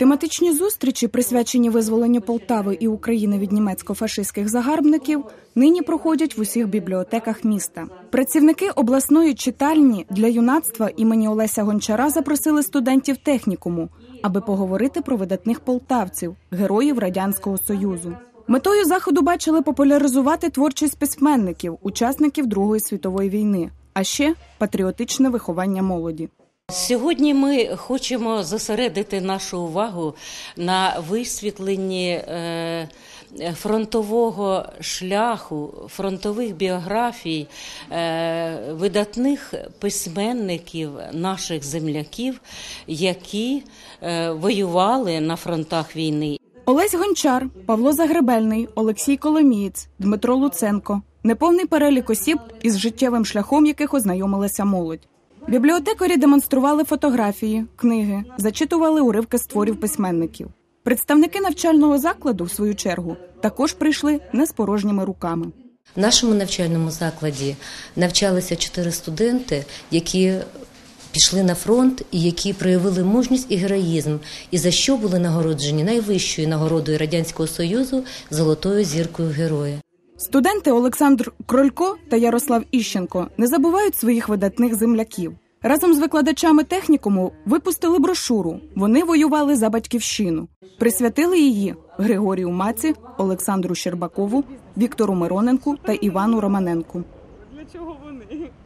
Тематичні зустрічі, присвячені визволенню Полтави і України від німецько-фашистських загарбників, нині проходять в усіх бібліотеках міста. Працівники обласної читальні для юнацтва імені Олеся Гончара запросили студентів технікуму, аби поговорити про видатних полтавців, героїв Радянського Союзу. Метою заходу бачили популяризувати творчість письменників, учасників Другої світової війни, а ще патріотичне виховання молоді. Сьогодні ми хочемо зосередити нашу увагу на висвітленні фронтового шляху, фронтових біографій видатних письменників, наших земляків, які воювали на фронтах війни. Олесь Гончар, Павло Загребельний, Олексій Коломієць, Дмитро Луценко – неповний перелік осіб, із життєвим шляхом яких ознайомилася молодь. Бібліотекарі демонстрували фотографії, книги, зачитували уривки з творів письменників. Представники навчального закладу, в свою чергу, також прийшли не з порожніми руками. В нашому навчальному закладі навчалися 4 студенти, які пішли на фронт і які проявили мужність і героїзм, і за що були нагороджені найвищою нагородою Радянського Союзу – Золотою зіркою Героя. Студенти Олександр Кролько та Ярослав Іщенко не забувають своїх видатних земляків. Разом з викладачами технікуму випустили брошуру «Вони воювали за батьківщину». Присвятили її Григорію Маці, Олександру Щербакову, Віктору Мироненку та Івану Романенку. Для чого вони?